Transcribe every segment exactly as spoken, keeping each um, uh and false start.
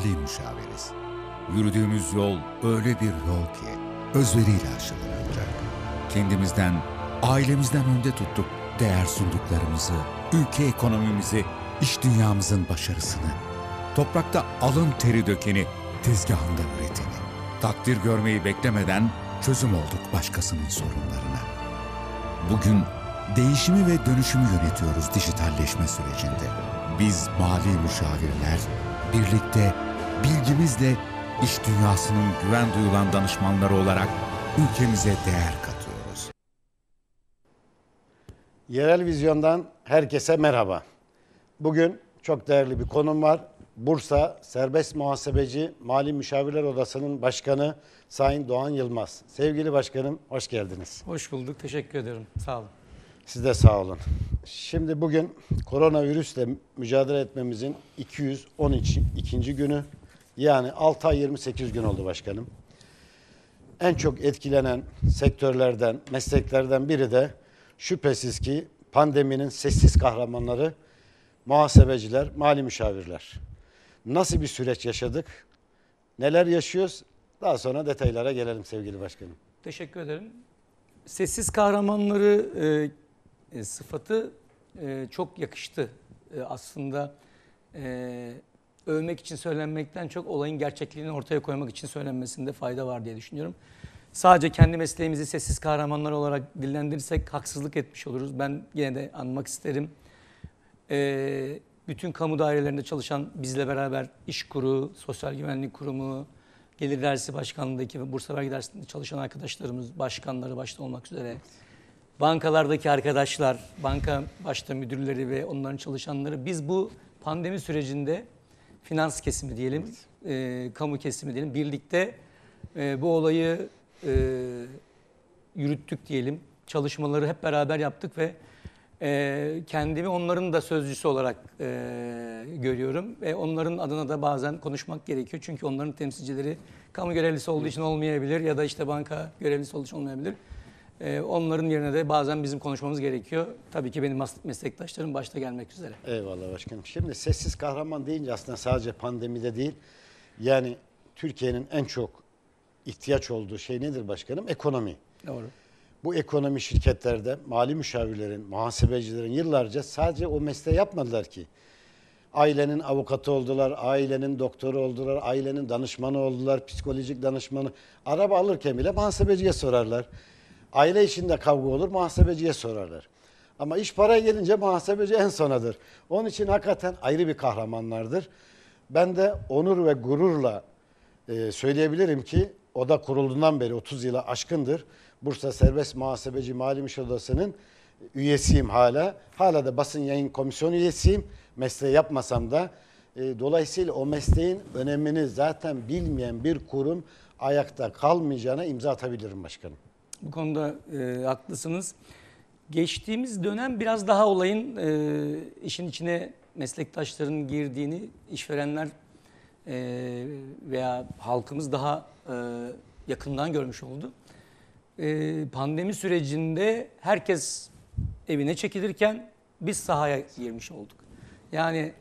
mali müşaviriz. Yürüdüğümüz yol öyle bir yol ki özveriyle aşılanacak. Kendimizden, ailemizden önde tuttuk değer sunduklarımızı, ülke ekonomimizi, iş dünyamızın başarısını, toprakta alın teri dökeni, tezgahında üreteni, takdir görmeyi beklemeden çözüm olduk başkasının sorunlarına. Bugün değişimi ve dönüşümü yönetiyoruz dijitalleşme sürecinde. Biz mali müşavirler, birlikte bilgimizle iş dünyasının güven duyulan danışmanları olarak ülkemize değer katıyoruz. Yerel Vizyon'dan herkese merhaba. Bugün çok değerli bir konum var. Bursa Serbest Muhasebeci Mali Müşavirler Odası'nın başkanı Sayın Doğan Yılmaz. Sevgili başkanım, hoş geldiniz. Hoş bulduk, teşekkür ederim. Sağ olun. Siz de sağ olun. Şimdi bugün koronavirüsle mücadele etmemizin iki yüz on ikinci günü. Yani altı ay yirmi sekiz gün oldu başkanım. En çok etkilenen sektörlerden, mesleklerden biri de şüphesiz ki pandeminin sessiz kahramanları muhasebeciler, mali müşavirler. Nasıl bir süreç yaşadık? Neler yaşıyoruz? Daha sonra detaylara gelelim sevgili başkanım. Teşekkür ederim. Sessiz kahramanları e, e, sıfatı e, çok yakıştı. E, aslında e, övmek için söylenmekten çok olayın gerçekliğini ortaya koymak için söylenmesinde fayda var diye düşünüyorum. Sadece kendi mesleğimizi sessiz kahramanlar olarak dillendirirsek haksızlık etmiş oluruz. Ben yine de anmak isterim. E, bütün kamu dairelerinde çalışan bizle beraber İşkuru, Sosyal Güvenlik Kurumu, Gelir Dairesi Başkanlığı'ndaki ve Bursa Vergi Dairesi'nde çalışan arkadaşlarımız, başkanları başta olmak üzere, bankalardaki arkadaşlar, banka başta müdürleri ve onların çalışanları, biz bu pandemi sürecinde finans kesimi diyelim, e, kamu kesimi diyelim, birlikte e, bu olayı e, yürüttük diyelim. Çalışmaları hep beraber yaptık ve e, kendimi onların da sözcüsü olarak e, görüyorum. Ve onların adına da bazen konuşmak gerekiyor. Çünkü onların temsilcileri kamu görevlisi olduğu için olmayabilir ya da işte banka görevlisi olduğu için olmayabilir. E, onların yerine de bazen bizim konuşmamız gerekiyor. Tabii ki benim meslektaşlarım başta gelmek üzere. Eyvallah başkanım. Şimdi sessiz kahraman deyince aslında sadece pandemide değil, yani Türkiye'nin en çok ihtiyaç olduğu şey nedir başkanım? Ekonomi. Doğru. Bu ekonomi şirketlerde mali müşavirlerin, muhasebecilerin yıllarca sadece o mesleği yapmadılar ki. Ailenin avukatı oldular, ailenin doktoru oldular, ailenin danışmanı oldular, psikolojik danışmanı. Araba alırken bile muhasebeciye sorarlar. Aile içinde kavga olur, muhasebeciye sorarlar. Ama iş paraya gelince muhasebeci en sonadır. Onun için hakikaten ayrı bir kahramanlardır. Ben de onur ve gururla e, söyleyebilirim ki oda kurulduğundan beri otuz yıla aşkındır. Bursa Serbest Muhasebeci Mali Müşavir Odası'nın üyesiyim hala. Hala da basın yayın komisyonu üyesiyim. Mesleği yapmasam da. E, dolayısıyla o mesleğin önemini zaten bilmeyen bir kurum ayakta kalmayacağına imza atabilirim başkanım. Bu konuda e, haklısınız. Geçtiğimiz dönem biraz daha olayın e, işin içine meslektaşların girdiğini, işverenler e, veya halkımız daha e, yakından görmüş oldu. E, pandemi sürecinde herkes evine çekilirken biz sahaya girmiş olduk. Yani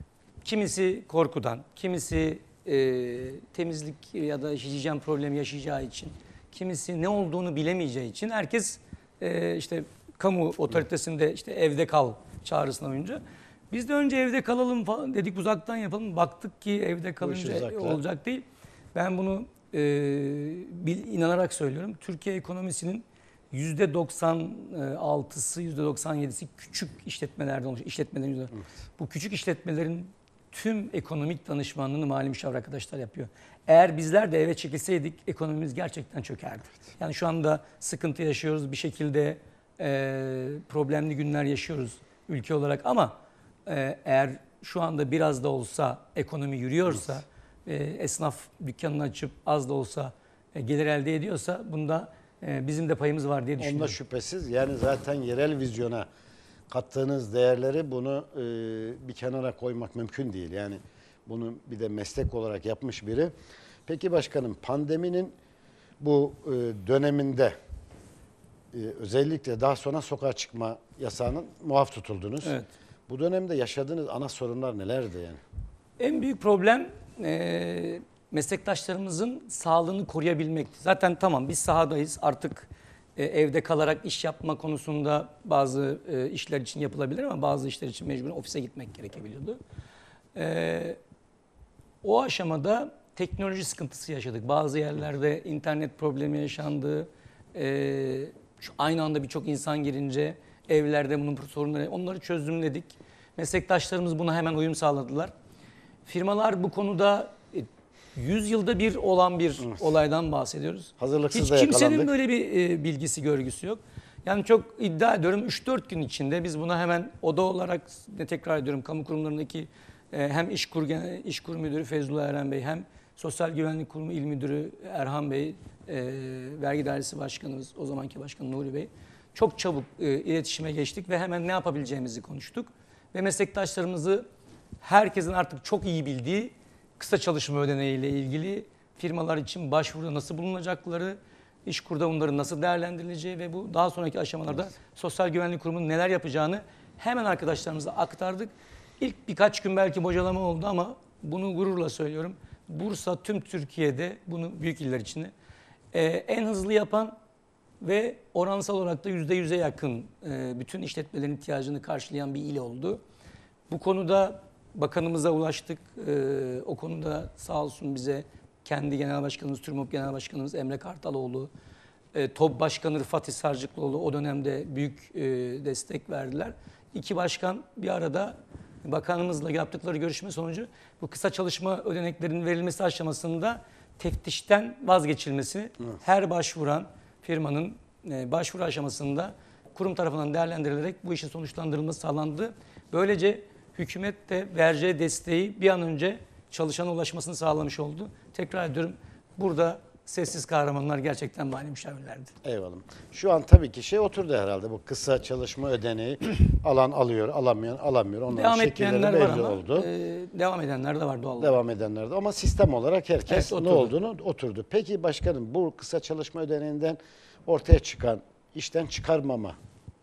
kimisi korkudan, kimisi e, temizlik ya da hijyen problemi yaşayacağı için, kimisi ne olduğunu bilemeyeceği için herkes e, işte kamu otoritesinde işte evde kal çağrısına uyunca biz de önce evde kalalım falan dedik, uzaktan yapalım. Baktık ki evde kalınca olacak değil. Ben bunu e, bil, inanarak söylüyorum. Türkiye ekonomisinin yüzde doksan altısı, yüzde doksan yedisi küçük işletmelerden oluşuyor. İşletmelerin yüzde. Evet. Bu küçük işletmelerin tüm ekonomik danışmanlığını mali müşavir arkadaşlar yapıyor. Eğer bizler de eve çekilseydik ekonomimiz gerçekten çökerdi. Yani şu anda sıkıntı yaşıyoruz, bir şekilde e, problemli günler yaşıyoruz ülke olarak ama e, eğer şu anda biraz da olsa ekonomi yürüyorsa, evet. e, esnaf dükkanını açıp az da olsa e, gelir elde ediyorsa bunda e, bizim de payımız var diye düşünüyorum. Onda şüphesiz, yani zaten yerel vizyona kattığınız değerleri bunu e, bir kenara koymak mümkün değil. Yani bunu bir de meslek olarak yapmış biri. Peki başkanım, pandeminin bu e, döneminde e, özellikle daha sonra sokağa çıkma yasağının muaf tutuldunuz. Evet. Bu dönemde yaşadığınız ana sorunlar nelerdi yani? En büyük problem e, meslektaşlarımızın sağlığını koruyabilmekti. Zaten tamam biz sahadayız artık e, evde kalarak iş yapma konusunda bazı e, işler için yapılabilir ama bazı işler için mecburen ofise gitmek gerekebiliyordu. E, o aşamada teknoloji sıkıntısı yaşadık. Bazı yerlerde internet problemi yaşandı. E, şu aynı anda birçok insan girince evlerde bunun sorunları, onları çözümledik. Meslektaşlarımız buna hemen uyum sağladılar. Firmalar bu konuda yüz yılda bir olan bir evet. olaydan bahsediyoruz. Hazırlıksız Hiç da kimsenin yakalandık. böyle bir e, bilgisi, görgüsü yok. Yani çok iddia ediyorum üç dört gün içinde biz buna hemen oda olarak ne tekrar ediyorum kamu kurumlarındaki e, hem İşkur, İşkur Müdürü Feyzullah Eren Bey hem Sosyal Güvenlik Kurumu İl Müdürü Erhan Bey, e, Vergi Dairesi Başkanımız o zamanki Başkan Nuri Bey çok çabuk e, iletişime geçtik ve hemen ne yapabileceğimizi konuştuk. Ve meslektaşlarımızı herkesin artık çok iyi bildiği kısa çalışma ödeneği ile ilgili firmalar için başvuruda nasıl bulunacakları, İşkur'da bunların nasıl değerlendirileceği ve bu daha sonraki aşamalarda evet. Sosyal Güvenlik Kurumu'nun neler yapacağını hemen arkadaşlarımıza aktardık. İlk birkaç gün belki bocalama oldu ama bunu gururla söylüyorum. Bursa tüm Türkiye'de bunu büyük iller içinde e, en hızlı yapan ve oransal olarak da yüzde yüze yakın e, bütün işletmelerin ihtiyacını karşılayan bir il oldu. Bu konuda bakanımıza ulaştık. E, o konuda sağ olsun bize kendi Genel Başkanımız, TÜRMOP Genel Başkanımız Emre Kartaloğlu, e, TOB Başkanı Fatih Sarcıklıoğlu o dönemde büyük e, destek verdiler. İki başkan bir arada bakanımızla yaptıkları görüşme sonucu bu kısa çalışma ödeneklerinin verilmesi aşamasında teftişten vazgeçilmesi, evet. her başvuran firmanın e, başvuru aşamasında kurum tarafından değerlendirilerek bu işin sonuçlandırılması sağlandı. Böylece hükümet de vereceği desteği bir an önce çalışana ulaşmasını sağlamış oldu. Tekrar ediyorum burada sessiz kahramanlar gerçekten mali müşavirlerdi. Eyvallah. Şu an tabii ki şey oturdu herhalde bu kısa çalışma ödeneği alan alıyor, alamayan alamıyor. Onların devam şekilleri etmeyenler belli var ama oldu. E, devam edenler de var doğal olarak. Devam edenler de ama sistem olarak herkes evet, ne olduğunu oturdu. Peki başkanım bu kısa çalışma ödeneğinden ortaya çıkan işten çıkarmama,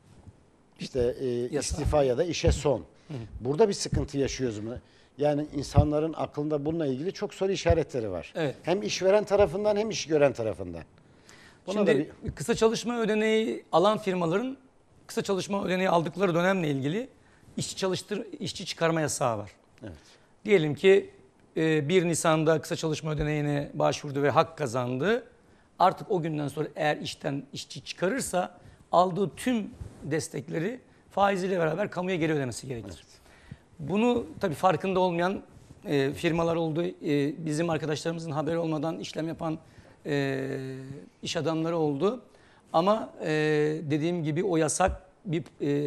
işte e, istifa ya da işe son. Hı hı. Burada bir sıkıntı yaşıyoruz mu? Yani insanların aklında bununla ilgili çok soru işaretleri var. Evet. Hem işveren tarafından hem iş gören tarafından. Buna Şimdi bir... kısa çalışma ödeneği alan firmaların kısa çalışma ödeneği aldıkları dönemle ilgili işçi çalıştır işçi çıkarma yasağı var. Evet. Diyelim ki bir Nisan'da kısa çalışma ödeneğine başvurdu ve hak kazandı. Artık o günden sonra eğer işten işçi çıkarırsa aldığı tüm destekleri faiziyle beraber kamuya geri ödemesi gerekir. Evet. Bunu tabii farkında olmayan e, firmalar oldu. E, bizim arkadaşlarımızın haberi olmadan işlem yapan e, iş adamları oldu. Ama e, dediğim gibi o yasak bir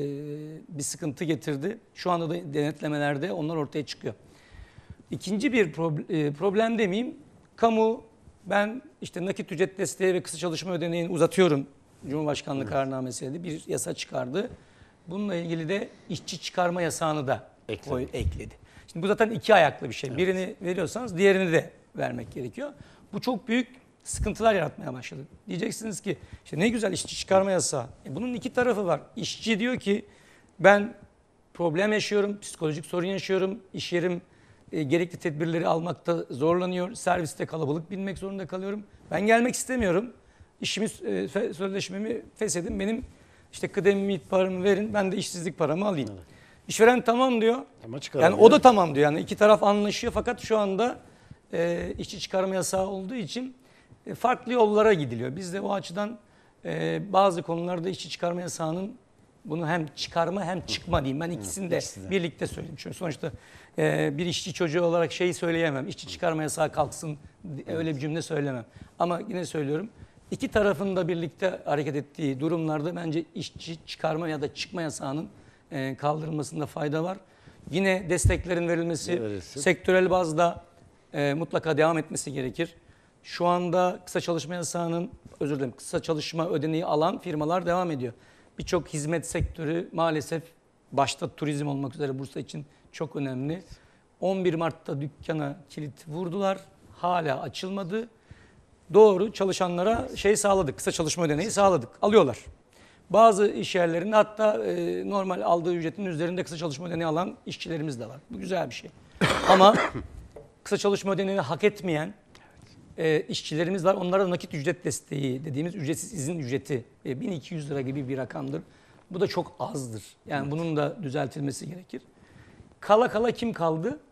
e, bir sıkıntı getirdi. Şu anda da denetlemelerde onlar ortaya çıkıyor. İkinci bir problem, e, problem demeyeyim. Kamu ben işte nakit ücret desteği ve kısa çalışma ödeneğini uzatıyorum. Cumhurbaşkanlığı evet. kararnamesiyle bir yasa çıkardı. Bununla ilgili de işçi çıkarma yasağını da Ekledi. ekledi. Şimdi bu zaten iki ayaklı bir şey. Evet. Birini veriyorsanız diğerini de vermek gerekiyor. Bu çok büyük sıkıntılar yaratmaya başladı. Diyeceksiniz ki işte ne güzel işçi çıkarma yasağı. E bunun iki tarafı var. İşçi diyor ki ben problem yaşıyorum, psikolojik sorun yaşıyorum. İş yerim e, gerekli tedbirleri almakta zorlanıyor. Serviste kalabalık binmek zorunda kalıyorum. Ben gelmek istemiyorum. İşimi, e, sözleşmemi feshedin. Benim işte kıdemimi, paramı verin. Ben de işsizlik paramı alayım. Evet. İşveren tamam diyor. Yani o da tamam diyor. Yani iki taraf anlaşıyor fakat şu anda e, işçi çıkarma yasağı olduğu için e, farklı yollara gidiliyor. Biz de o açıdan e, bazı konularda işçi çıkarma yasağının bunu hem çıkarma hem çıkma diyeyim. Ben ikisini de Hı, birlikte söyleyeyim. Çünkü sonuçta e, bir işçi çocuğu olarak şeyi söyleyemem. İşçi çıkarma yasağı kalksın öyle bir cümle söylemem. Ama yine söylüyorum. İki tarafın da birlikte hareket ettiği durumlarda bence işçi çıkarma ya da çıkma yasağının kaldırılmasında fayda var. Yine desteklerin verilmesi, Verirsin. sektörel bazda e, mutlaka devam etmesi gerekir. Şu anda kısa çalışma yasağının, özür dilerim, kısa çalışma ödeneği alan firmalar devam ediyor. Birçok hizmet sektörü maalesef başta turizm olmak üzere Bursa için çok önemli. on bir Mart'ta dükkana kilit vurdular. Hala açılmadı. Doğru çalışanlara şey sağladık, kısa çalışma ödeneği sağladık. Alıyorlar. Bazı iş yerlerinde hatta e, normal aldığı ücretin üzerinde kısa çalışma ödeneği alan işçilerimiz de var. Bu güzel bir şey. Ama kısa çalışma ödeneğini hak etmeyen e, işçilerimiz var. Onlara da nakit ücret desteği dediğimiz ücretsiz izin ücreti e, bin iki yüz lira gibi bir rakamdır. Bu da çok azdır. Yani evet. Bunun da düzeltilmesi gerekir. Kala kala kim kaldı?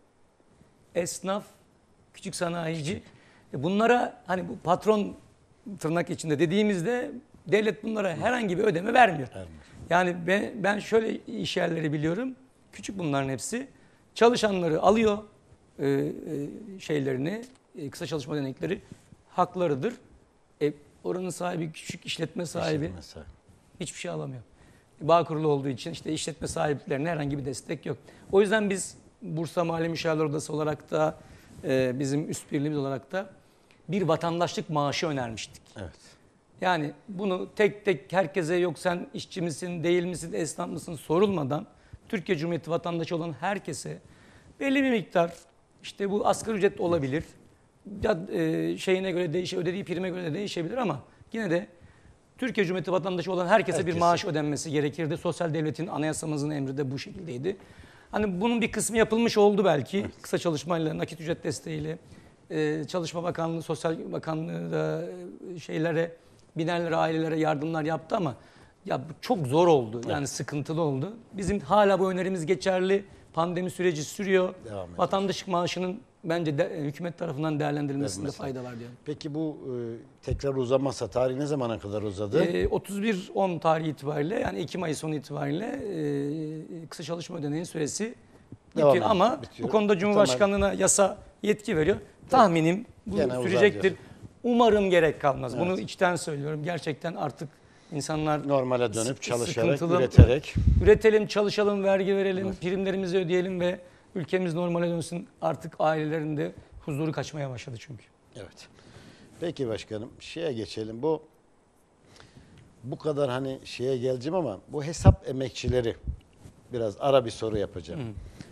Esnaf, küçük sanayici. Küçük. E, bunlara hani bu patron tırnak içinde dediğimizde devlet bunlara herhangi bir ödeme vermiyor. Vermiyor. Yani ben, ben şöyle iş yerleri biliyorum. Küçük bunların hepsi. Çalışanları alıyor e, e, şeylerini, e, kısa çalışma ödenekleri haklarıdır. E, oranın sahibi, küçük işletme sahibi, işletme sahibi hiçbir şey alamıyor. Bağ kurulu olduğu için işte işletme sahiplerine herhangi bir destek yok. O yüzden biz Bursa Mali Müşavirler Odası olarak da e, bizim üst birliğimiz olarak da bir vatandaşlık maaşı önermiştik. Evet. Yani bunu tek tek herkese yok sen işçi misin, değil misin, esnaf mısın sorulmadan Türkiye Cumhuriyeti vatandaşı olan herkese belli bir miktar işte bu asgari ücret olabilir. Ya e, şeyine göre değişir, ödediği prime göre de değişebilir ama yine de Türkiye Cumhuriyeti vatandaşı olan herkese, herkese bir maaş ödenmesi gerekirdi. Sosyal devletin anayasamızın emri de bu şekildeydi. Hani bunun bir kısmı yapılmış oldu belki. Evet. Kısa çalışmayla, nakit ücret desteğiyle, e, Çalışma Bakanlığı, Sosyal Bakanlığı da e, şeylere, binerlere, ailelere yardımlar yaptı ama ya çok zor oldu. Yani evet. Sıkıntılı oldu. Bizim hala bu önerimiz geçerli. Pandemi süreci sürüyor. Vatandaşlık maaşının bence de, hükümet tarafından değerlendirilmesinde evet, fayda var diyorum. Peki bu e, tekrar uzamazsa tarih ne zamana kadar uzadı? E, otuz bir on tarihi itibariyle yani Ekim ayı sonu itibariyle e, kısa çalışma ödeneğinin süresi bitiyor. Ama bitiyor. Bu konuda Cumhurbaşkanlığına yasa yetki veriyor. Evet. Tahminim bu Gene sürecektir. Umarım gerek kalmaz. Evet. Bunu içten söylüyorum. Gerçekten artık İnsanlar normale dönüp çalışarak, üreterek. Üretelim, çalışalım, vergi verelim, evet. Primlerimizi ödeyelim ve ülkemiz normale dönsün. Artık ailelerinde huzuru kaçmaya başladı çünkü. Evet. Peki başkanım, şeye geçelim. Bu bu kadar hani şeye geleceğim ama bu hesap emekçileri biraz ara bir soru yapacağım. Hı.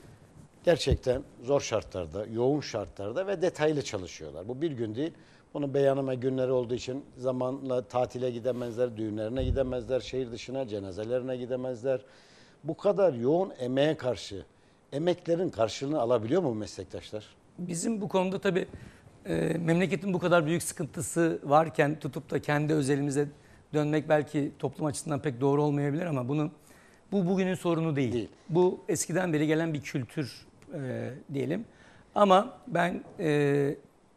Gerçekten zor şartlarda, yoğun şartlarda ve detaylı çalışıyorlar. Bu bir gün değil. Bunun beyanıma günleri olduğu için zamanla tatile gidemezler, düğünlerine gidemezler, şehir dışına, cenazelerine gidemezler. Bu kadar yoğun emeğe karşı emeklerin karşılığını alabiliyor mu meslektaşlar? Bizim bu konuda tabii e, memleketin bu kadar büyük sıkıntısı varken tutup da kendi özelimize dönmek belki toplum açısından pek doğru olmayabilir ama bunu bu bugünün sorunu değil. değil. Bu eskiden beri gelen bir kültür e, diyelim. Ama ben e,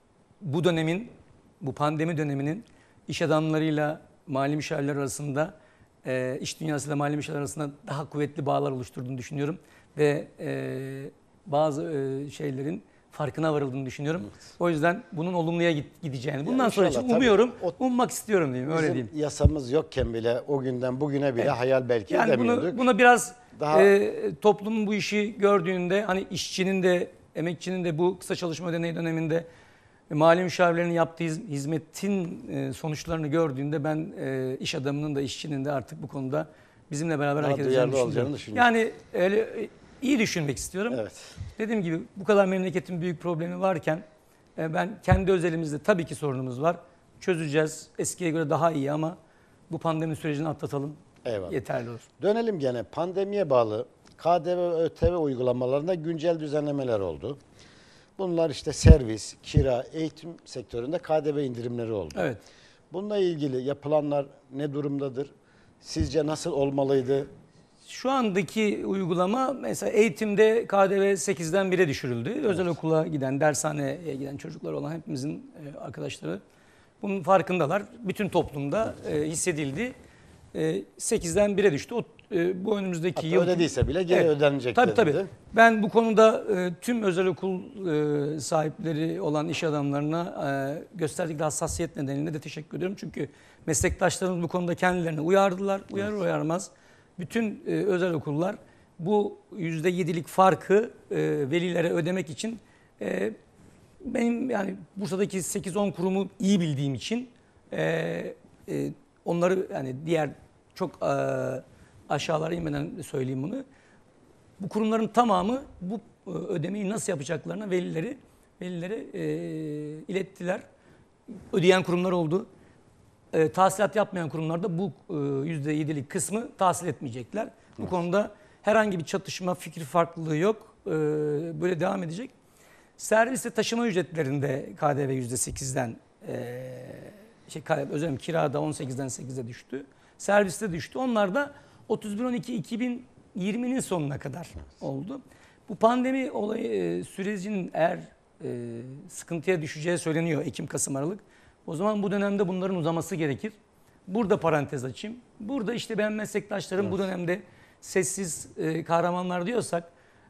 bu dönemin bu pandemi döneminin iş adamlarıyla mali müşavirler arasında, e, iş dünyasıyla mali müşavirler arasında daha kuvvetli bağlar oluşturduğunu düşünüyorum. Ve e, bazı e, şeylerin farkına varıldığını düşünüyorum. Evet. O yüzden bunun olumluya gideceğini, bundan ya sonra için umuyorum, o, ummak istiyorum diyeyim, öyle diyeyim. Yasamız yokken bile, o günden bugüne bile evet. hayal belki yani edemiyorduk. Bunu, buna biraz daha... e, toplumun bu işi gördüğünde, hani işçinin de, emekçinin de bu kısa çalışma ödeneği döneminde mali müşavirlerin yaptığı hizmetin sonuçlarını gördüğünde ben iş adamının da işçinin de artık bu konuda bizimle beraber hareket edeceğini düşünüyorum. Yani öyle iyi düşünmek istiyorum. Evet. Dediğim gibi bu kadar memleketin büyük problemi varken ben kendi özelimizde tabii ki sorunumuz var. Çözeceğiz. Eskiye göre daha iyi ama bu pandemi sürecini atlatalım. Eyvallah. Yeterli olur. Dönelim gene pandemiye bağlı K D V ve Ö T V uygulamalarında güncel düzenlemeler oldu. Bunlar işte servis, kira, eğitim sektöründe K D V indirimleri oldu. Evet. Bununla ilgili yapılanlar ne durumdadır? Sizce nasıl olmalıydı? Şu andaki uygulama mesela eğitimde K D V sekizden bire düşürüldü. Evet. Özel okula giden, dershaneye giden çocuklar olan hepimizin arkadaşları bunun farkındalar. Bütün toplumda evet. hissedildi. sekizden bire düştü. O, e, bu önümüzdeki Hatta yıl... ödediyse bile geri evet, ödenecek tabii, tabii. Dedi. Ben bu konuda e, tüm özel okul e, sahipleri olan iş adamlarına e, gösterdikleri hassasiyet nedeniyle de teşekkür ediyorum. Çünkü meslektaşlarımız bu konuda kendilerini uyardılar. Uyarır evet. uyarmaz. Bütün e, özel okullar bu yüzde yedilik farkı e, velilere ödemek için e, benim yani Bursa'daki sekiz on kurumu iyi bildiğim için e, e, onları yani diğer çok e, aşağılara inmeden söyleyeyim bunu. Bu kurumların tamamı bu e, ödemeyi nasıl yapacaklarına velileri velilere e, ilettiler. Ödeyen kurumlar oldu. E, tahsilat yapmayan kurumlarda bu e, yüzde yedilik kısmı tahsil etmeyecekler. Bu konuda herhangi bir çatışma, fikir farklılığı yok. E, böyle devam edecek. Servis ve taşıma ücretlerinde K D V yüzde sekizden e, şey, özür dilerim, kirada on sekizden sekize düştü. Serviste düştü. Onlar da otuz bir on iki iki bin yirminin sonuna kadar oldu. Bu pandemi olayı e, sürecinin eğer e, sıkıntıya düşeceği söyleniyor Ekim, Kasım, Aralık. O zaman bu dönemde bunların uzaması gerekir. Burada parantez açayım. Burada işte ben meslektaşlarım evet. bu dönemde sessiz e, kahramanlar diyorsak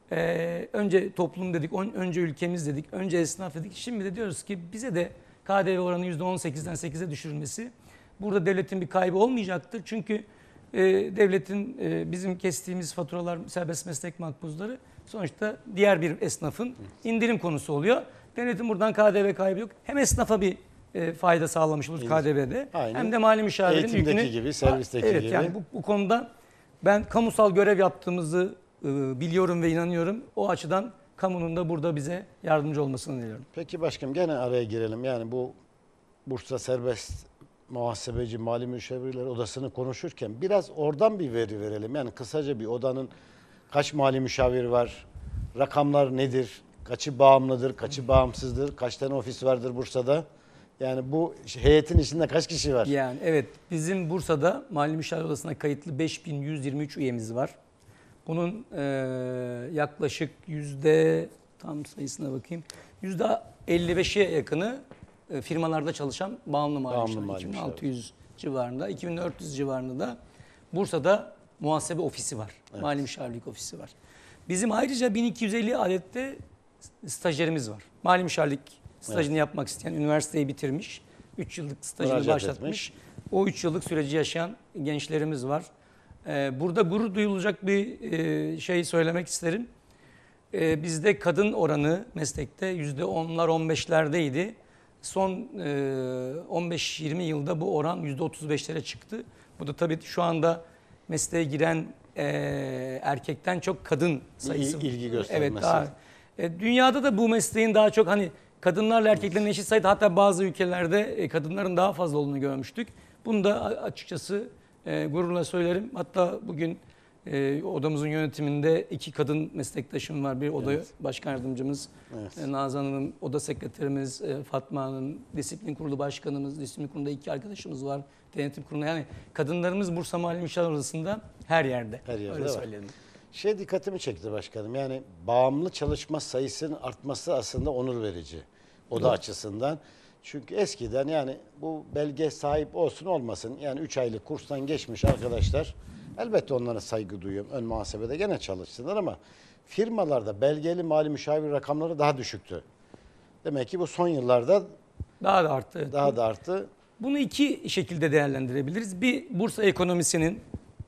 e, önce toplum dedik, on, önce ülkemiz dedik, önce esnaf dedik. Şimdi de diyoruz ki bize de K D V oranı yüzde on sekizden sekize düşürülmesi burada devletin bir kaybı olmayacaktır. Çünkü e, devletin e, bizim kestiğimiz faturalar, serbest meslek makbuzları sonuçta diğer bir esnafın indirim konusu oluyor. Devletin buradan K D V kaybı yok. Hem esnafa bir e, fayda sağlamış oluruz K D V'de. Aynen. Hem de mali müşavirin eğitimdeki yükünü, gibi, servisteki evet, gibi. Yani bu, bu konuda ben kamusal görev yaptığımızı e, biliyorum ve inanıyorum. O açıdan kamunun da burada bize yardımcı olmasını diliyorum. Peki başkanım, gene araya girelim. Yani bu Bursa Serbest Muhasebeci Mali Müşavirler Odası'nı konuşurken biraz oradan bir veri verelim. Yani kısaca bir odanın kaç mali müşavir var, rakamlar nedir, kaçı bağımlıdır, kaçı bağımsızdır, kaç tane ofis vardır Bursa'da? Yani bu heyetin içinde kaç kişi var? Yani evet, bizim Bursa'da Mali Müşavir Odası'na kayıtlı beş bin yüz yirmi üç üyemiz var. Bunun e, yaklaşık yüzde, tam sayısına bakayım, yüzde elli beşe yakını e, firmalarda çalışan bağımlı mali müşavir. iki bin altı yüz civarında, iki bin dört yüz civarında da Bursa'da muhasebe ofisi var. Evet. Mali müşavirlik ofisi var. Bizim ayrıca bin iki yüz elli adette stajyerimiz var. Mali müşavirlik stajını evet. yapmak isteyen, üniversiteyi bitirmiş, üç yıllık stajını Müracaat başlatmış. Etmiş. O üç yıllık süreci yaşayan gençlerimiz var. Ee, burada gurur duyulacak bir e, şey söylemek isterim. Ee, bizde kadın oranı meslekte yüzde onlar on beşlerdeydi. Son e, on beş yirmi yılda bu oran yüzde otuz beşlere çıktı. Bu da tabii şu anda mesleğe giren e, erkekten çok kadın sayısı. İl, ilgi göstermesi. Evet, daha, e, dünyada da bu mesleğin daha çok hani kadınlarla erkeklerin eşit sayıda, hatta bazı ülkelerde kadınların daha fazla olduğunu görmüştük. Bunu da açıkçası e, gururla söylerim. Hatta bugün e, odamızın yönetiminde iki kadın meslektaşım var. Bir oda evet. başkan yardımcımız evet. e, Nazan Hanım, oda sekreterimiz e, Fatma Hanım, disiplin kurulu başkanımız, disiplin kurulunda iki arkadaşımız var. Denetim kurulunda, yani kadınlarımız Bursa Mali Müşavir Odası'nda her yerde. Her yerde öyle var. söyleyelim. Şey dikkatimi çekti başkanım. Yani bağımlı çalışma sayısının artması aslında onur verici. Oda evet. açısından. Çünkü eskiden yani bu belge sahip olsun olmasın, yani üç aylık kurstan geçmiş arkadaşlar, elbette onlara saygı duyuyorum. Ön muhasebede gene çalışsınlar ama firmalarda belgeli mali müşavir rakamları daha düşüktü. Demek ki bu son yıllarda daha da arttı. Daha da arttı. Bunu iki şekilde değerlendirebiliriz. Bir, Bursa ekonomisinin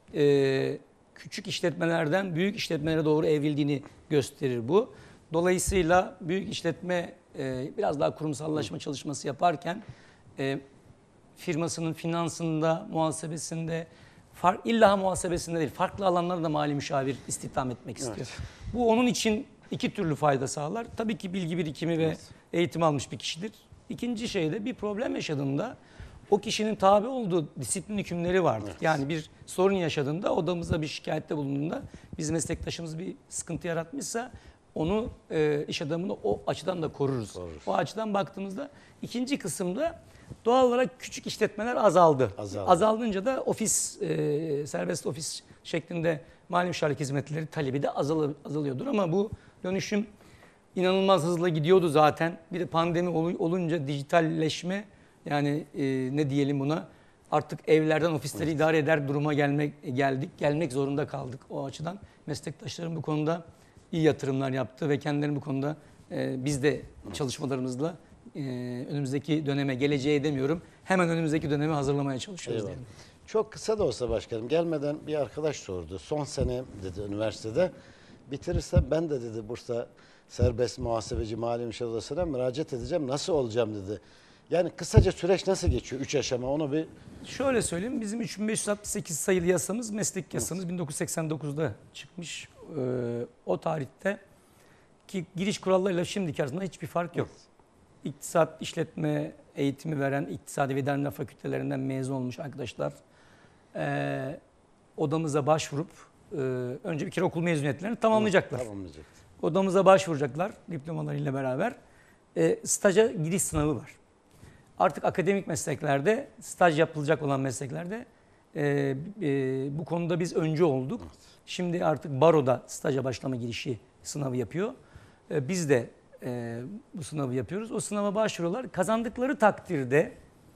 e, küçük işletmelerden büyük işletmelere doğru evrildiğini gösterir bu. Dolayısıyla büyük işletme e, biraz daha kurumsallaşma çalışması yaparken e, firmasının finansında, muhasebesinde, far, illa muhasebesinde değil, farklı alanlarda da mali müşavir istihdam etmek istiyor. Evet. Bu onun için iki türlü fayda sağlar. Tabii ki bilgi birikimi ve evet. eğitim almış bir kişidir. İkinci şey de bir problem yaşadığında o kişinin tabi olduğu disiplin hükümleri vardır. Evet. Yani bir sorun yaşadığında, odamıza bir şikayette bulunduğunda, biz meslektaşımız bir sıkıntı yaratmışsa onu e, iş adamını o açıdan da koruruz. koruruz. O açıdan baktığımızda ikinci kısımda doğal olarak küçük işletmeler azaldı. Azaldı. Azaldınca da ofis, e, serbest ofis şeklinde mali müşavirlik hizmetleri talebi de azal, azalıyordur. Ama bu dönüşüm inanılmaz hızla gidiyordu zaten. Bir de pandemi olunca dijitalleşme, yani e, ne diyelim buna, artık evlerden ofisleri evet. idare eder duruma gelmek geldik. Gelmek zorunda kaldık. O açıdan meslektaşlarım bu konuda iyi yatırımlar yaptı ve kendilerini bu konuda e, biz de çalışmalarımızla e, önümüzdeki döneme, geleceğe demiyorum, hemen önümüzdeki döneme hazırlamaya çalışıyoruz. Diyelim. Çok kısa da olsa başkanım, gelmeden bir arkadaş sordu. Son sene dedi üniversitede, bitirirsem ben de dedi Bursa Serbest Muhasebeci Mali Müşavir Odası'na müracaat edeceğim. Nasıl olacağım dedi. Yani kısaca süreç nasıl geçiyor? Üç aşama, onu bir... Şöyle söyleyeyim, bizim üç bin beş yüz altmış sekiz sayılı yasamız, meslek yasamız bin dokuz yüz seksen dokuzda çıkmış. Ee, o tarihte ki giriş kurallarıyla şimdiki arasında hiçbir fark yok. Evet. İktisat, işletme eğitimi veren İktisadi ve İdari Fakültelerinden mezun olmuş arkadaşlar e, odamıza başvurup e, önce bir kere okul mezuniyetlerini tamamlayacaklar. Tamamlayacak. Odamıza başvuracaklar diplomalarıyla beraber. E, staja giriş sınavı var. Artık akademik mesleklerde, staj yapılacak olan mesleklerde e, e, bu konuda biz öncü olduk. Evet. Şimdi artık baroda staja başlama girişi sınavı yapıyor. E, biz de e, bu sınavı yapıyoruz. O sınava başvuruyorlar. Kazandıkları takdirde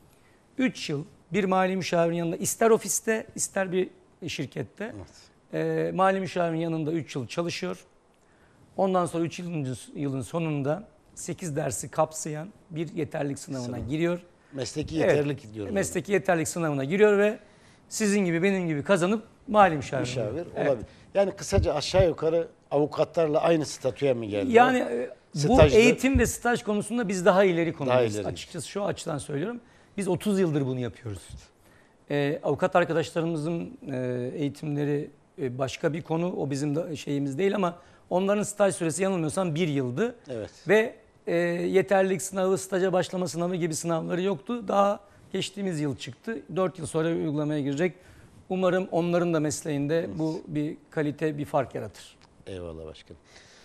üç yıl bir mali müşavirin yanında, ister ofiste ister bir şirkette, evet. e, mali müşavirin yanında üç yıl çalışıyor. Ondan sonra üç yılın, yılın sonunda sekiz dersi kapsayan bir yeterlilik sınavına Sınav. giriyor. Mesleki yeterlilik evet, diyoruz. Mesleki yeterlilik sınavına giriyor ve sizin gibi benim gibi kazanıp mali müşavir, müşavir evet. olabilir. Yani kısaca aşağı yukarı avukatlarla aynı statüye mi geldi? Yani e, bu Stajda, eğitim ve staj konusunda biz daha ileri konumdayız. Açıkçası şu açıdan söylüyorum. Biz otuz yıldır bunu yapıyoruz. E, avukat arkadaşlarımızın e, eğitimleri e, başka bir konu. O bizim de şeyimiz değil ama onların staj süresi yanılmıyorsam bir yıldı. Evet. Ve e, yeterlilik sınavı, staja başlama sınavı gibi sınavları yoktu. Daha geçtiğimiz yıl çıktı. dört yıl sonra uygulamaya girecek. Umarım onların da mesleğinde evet. bu bir kalite, bir fark yaratır. Eyvallah başkanım.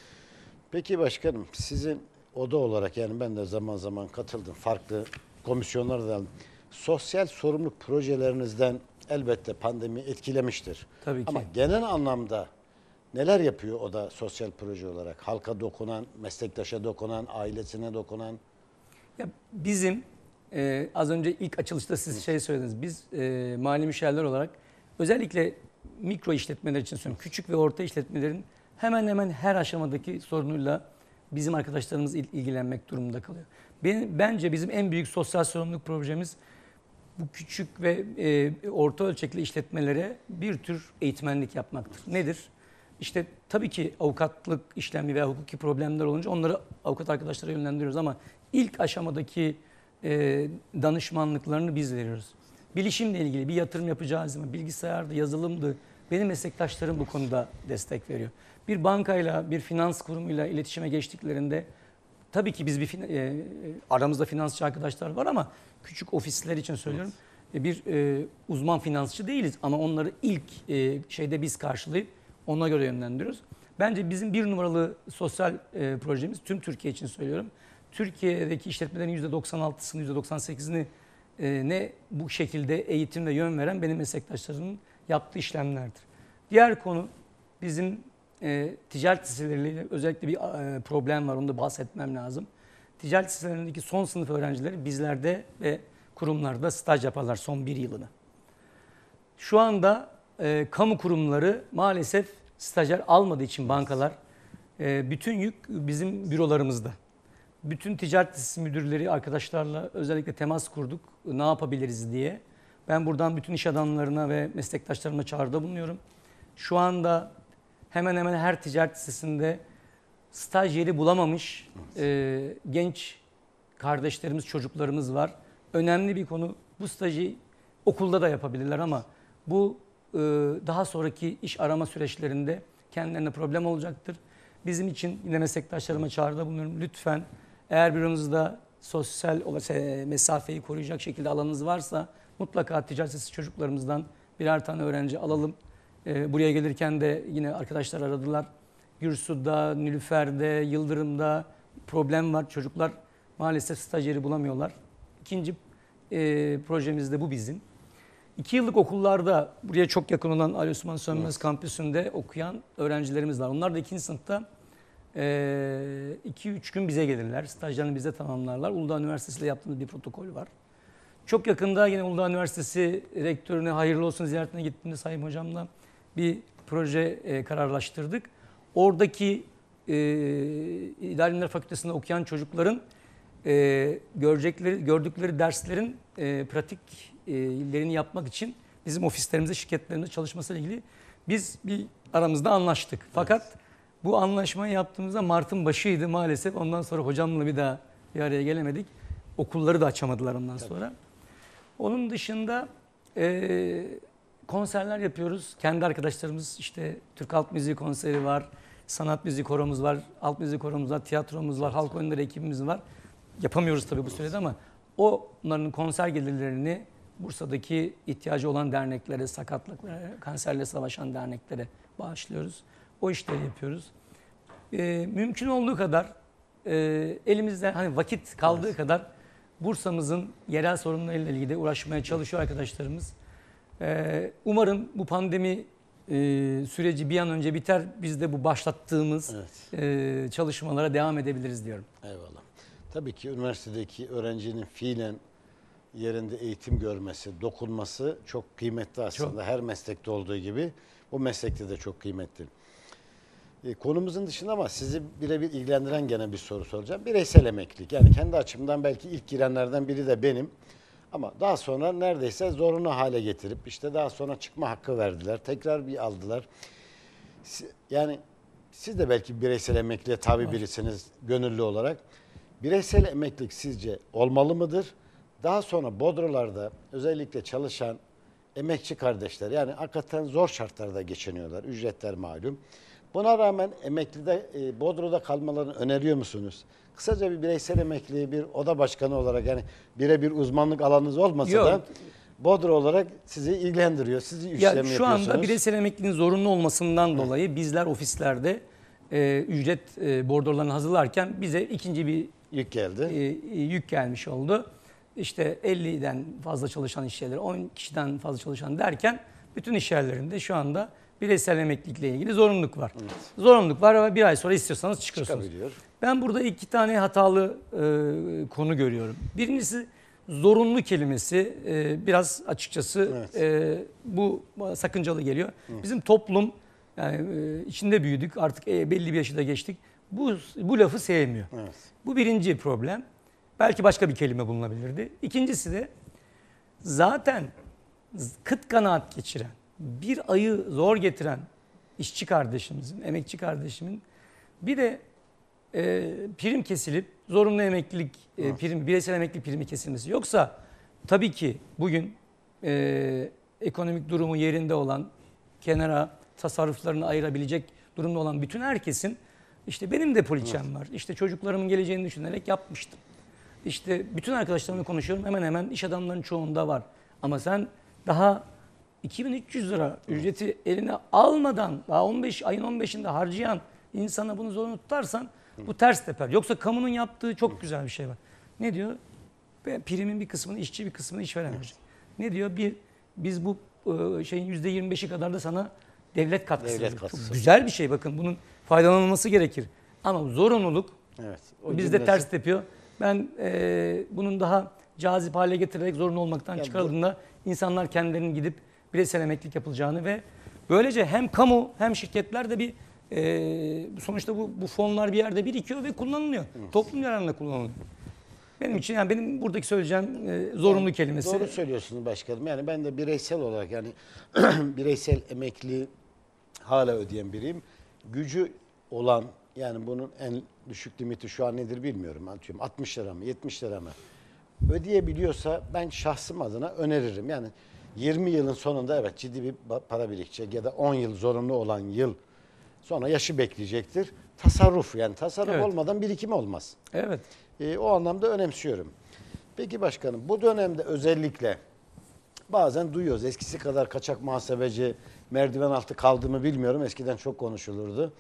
Peki başkanım, sizin oda olarak, yani ben de zaman zaman katıldım. Farklı komisyonlardan, sosyal sorumluluk projelerinizden elbette pandemi etkilemiştir. Tabii ki. Ama genel anlamda neler yapıyor o da sosyal proje olarak? Halka dokunan, meslektaşa dokunan, ailesine dokunan? Ya bizim e, az önce ilk açılışta siz Hı. şey söylediniz. Biz e, mali müşavirler olarak özellikle mikro işletmeler için söylüyorum. Küçük ve orta işletmelerin hemen hemen her aşamadaki sorunuyla bizim arkadaşlarımız il, ilgilenmek durumunda kalıyor. Benim, bence bizim en büyük sosyal sorumluluk projemiz bu küçük ve e, orta ölçekli işletmelere bir tür eğitmenlik yapmaktır. Nedir? İşte tabii ki avukatlık işlemi veya hukuki problemler olunca onları avukat arkadaşlara yönlendiriyoruz ama ilk aşamadaki e, danışmanlıklarını biz veriyoruz. Bilişimle ilgili bir yatırım yapacağız zaman bilgisayardı, yazılımdı. Benim meslektaşlarım bu konuda destek veriyor. Bir bankayla, bir finans kurumuyla iletişime geçtiklerinde tabii ki biz bir e, aramızda finansçı arkadaşlar var ama küçük ofisler için söylüyorum. Evet. Bir e, uzman finansçı değiliz ama onları ilk e, şeyde biz karşılayıp ona göre yönlendiriyoruz. Bence bizim bir numaralı sosyal e, projemiz, tüm Türkiye için söylüyorum. Türkiye'deki işletmelerin yüzde doksan altısını, yüzde doksan sekizini e, ne bu şekilde eğitim ve yön veren benim meslektaşlarımın yaptığı işlemlerdir. Diğer konu bizim e, ticaret liseleriyle özellikle bir e, problem var, onu da bahsetmem lazım. Ticaret liselerindeki son sınıf öğrencileri bizlerde ve kurumlarda staj yaparlar son bir yılını. Şu anda e, kamu kurumları maalesef stajyer almadığı için bankalar, e, bütün yük bizim bürolarımızda. Bütün ticaret lisesi müdürleri arkadaşlarla özellikle temas kurduk, ne yapabiliriz diye. Ben buradan bütün iş adamlarına ve meslektaşlarıma çağrıda bulunuyorum. Şu anda hemen hemen her ticaret lisesinde staj yeri bulamamış e, genç kardeşlerimiz, çocuklarımız var. Önemli bir konu. Bu stajı okulda da yapabilirler ama bu e, daha sonraki iş arama süreçlerinde kendilerine problem olacaktır. Bizim için yine meslektaşlarıma çağrıda bulunuyorum. Lütfen eğer büronuzda sosyal mesafeyi koruyacak şekilde alanınız varsa mutlaka ticaret lisesi çocuklarımızdan birer tane öğrenci alalım. E, buraya gelirken de yine arkadaşlar aradılar. Gürsu'da, Nilüfer'de, Yıldırım'da problem var. Çocuklar maalesef stajyeri bulamıyorlar. İkinci e, projemiz de bu bizim. İki yıllık okullarda buraya çok yakın olan Ali Osman Sönmez evet. kampüsünde okuyan öğrencilerimiz var. Onlar da ikinci sınıfta iki üç gün bize gelirler. Stajlarını bize tamamlarlar. Uludağ Üniversitesi ile yaptığımız bir protokol var. Çok yakında yine Uludağ Üniversitesi rektörüne hayırlı olsun ziyaretine gittiğimde Sayın Hocam'la bir proje e, kararlaştırdık. Oradaki e, İdari Bilimler Fakültesi'nde okuyan çocukların e, görecekleri, gördükleri derslerin e, pratiklerini yapmak için bizim ofislerimizde, şirketlerimizde çalışmasıyla ilgili biz bir aramızda anlaştık. Fakat evet. bu anlaşmayı yaptığımızda Mart'ın başıydı maalesef. Ondan sonra hocamla bir daha bir araya gelemedik. Okulları da açamadılar ondan Tabii. sonra. Onun dışında e, konserler yapıyoruz. Kendi arkadaşlarımız işte Türk Halk Müziği konseri var, sanat müziği koromuz var, halk müziği koromuz var, tiyatromuz var, halk oyunları ekibimiz var. Yapamıyoruz tabii bu sürede ama onların konser gelirlerini Bursa'daki ihtiyacı olan derneklere, sakatlıklara, kanserle savaşan derneklere bağışlıyoruz. O işleri yapıyoruz. e, mümkün olduğu kadar e, elimizde hani vakit kaldığı Evet. kadar Bursa'mızın yerel sorunlarıyla ilgili de uğraşmaya çalışıyor arkadaşlarımız. E, umarım bu pandemi e, süreci bir an önce biter. Biz de bu başlattığımız Evet. e, çalışmalara devam edebiliriz diyorum. Eyvallah. Tabii ki üniversitedeki öğrencinin fiilen yerinde eğitim görmesi, dokunması çok kıymetli aslında. Çok. Her meslekte olduğu gibi bu meslekte de çok kıymetli. E, konumuzun dışında ama sizi birebir ilgilendiren gene bir soru soracağım. Bireysel emeklilik. Yani kendi açımdan belki ilk girenlerden biri de benim. Ama daha sonra neredeyse zorunlu hale getirip işte daha sonra çıkma hakkı verdiler. Tekrar bir aldılar. Si- Yani siz de belki bireysel emekliye tabi Var. birisiniz gönüllü olarak. Bireysel emeklilik sizce olmalı mıdır? Daha sonra Bodrolarda özellikle çalışan emekçi kardeşler yani hakikaten zor şartlarda geçiniyorlar. Ücretler malum. Buna rağmen emeklide e, Bodro'da kalmalarını öneriyor musunuz? Kısaca bir bireysel emekliye bir oda başkanı olarak yani birebir uzmanlık alanınız olmasa Yok. da Bodro olarak sizi ilgilendiriyor. Siz Ya işlem şu yapıyorsunuz. anda bireysel emekliliğin zorunlu olmasından dolayı bizler ofislerde e, ücret e, bordrolarını hazırlarken bize ikinci bir Yük geldi. e, yük gelmiş oldu. İşte elliden fazla çalışan iş yerleri, on kişiden fazla çalışan derken bütün iş yerlerinde şu anda bireysel emeklilikle ilgili zorunluluk var. Evet. Zorunluluk var ve bir ay sonra istiyorsanız çıkıyorsunuz. Çıkabiliyor. Ben burada iki tane hatalı e, konu görüyorum. Birincisi zorunlu kelimesi e, biraz açıkçası Evet. e, bu sakıncalı geliyor. Bizim toplum yani e, içinde büyüdük artık e, belli bir yaşı da geçtik. Bu bu lafı sevmiyor. Evet. Bu birinci problem. Belki başka bir kelime bulunabilirdi. İkincisi de zaten kıt kanaat geçiren, bir ayı zor getiren işçi kardeşimizin, emekçi kardeşimin bir de e, prim kesilip zorunlu emeklilik, e, prim, bireysel emeklilik primi kesilmesi. Yoksa tabii ki bugün e, ekonomik durumu yerinde olan, kenara tasarruflarını ayırabilecek durumda olan bütün herkesin işte benim de poliçem var. İşte çocuklarımın geleceğini düşünerek yapmıştım. İşte bütün arkadaşlarımla konuşuyorum. Hemen hemen iş adamlarının çoğunda var. Ama sen daha iki bin üç yüz lira ücreti eline almadan daha on beş ayın on beşinde harcayan insana bunu zorunlu tutarsan bu ters teper. Yoksa kamunun yaptığı çok güzel bir şey var. Ne diyor? Primin bir kısmını işçi bir kısmını işveren verecek. Ne diyor? Bir biz bu e, şeyin yüzde yirmi beşi kadar da sana devlet katkısı Devlet veriyoruz. katkısı. Çok güzel bir şey bakın bunun faydalanılması gerekir. Ama zorunluluk Evet. O bizde cümlesi- ters tepiyor. Ben e, bunun daha cazip hale getirerek zorunlu olmaktan Ya bu- çıkarıldığında insanlar kendilerinin gidip bireysel emeklilik yapılacağını ve böylece hem kamu hem şirketler de bir e, sonuçta bu, bu fonlar bir yerde birikiyor ve kullanılıyor. Toplum yararına kullanılıyor. Benim için yani benim buradaki söyleyeceğim e, zorunlu Yani kelimesi. Doğru söylüyorsunuz başkanım. Yani ben de bireysel olarak yani bireysel emekli hala ödeyen biriyim. Gücü olan yani bunun en düşük limiti şu an nedir bilmiyorum. Atıyorum altmış lira mı yetmiş lira mı? Ödeyebiliyorsa ben şahsım adına öneririm. Yani yirmi yılın sonunda evet ciddi bir ba- para birikecek ya da on yıl zorunlu olan yıl sonra yaşı bekleyecektir. Tasarruf yani tasarruf Evet. olmadan birikim olmaz. Evet. E, o anlamda önemsiyorum. Peki başkanım bu dönemde özellikle bazen duyuyoruz eskisi kadar kaçak muhasebeci merdiven altı kaldı mı bilmiyorum. Eskiden çok konuşulurdu.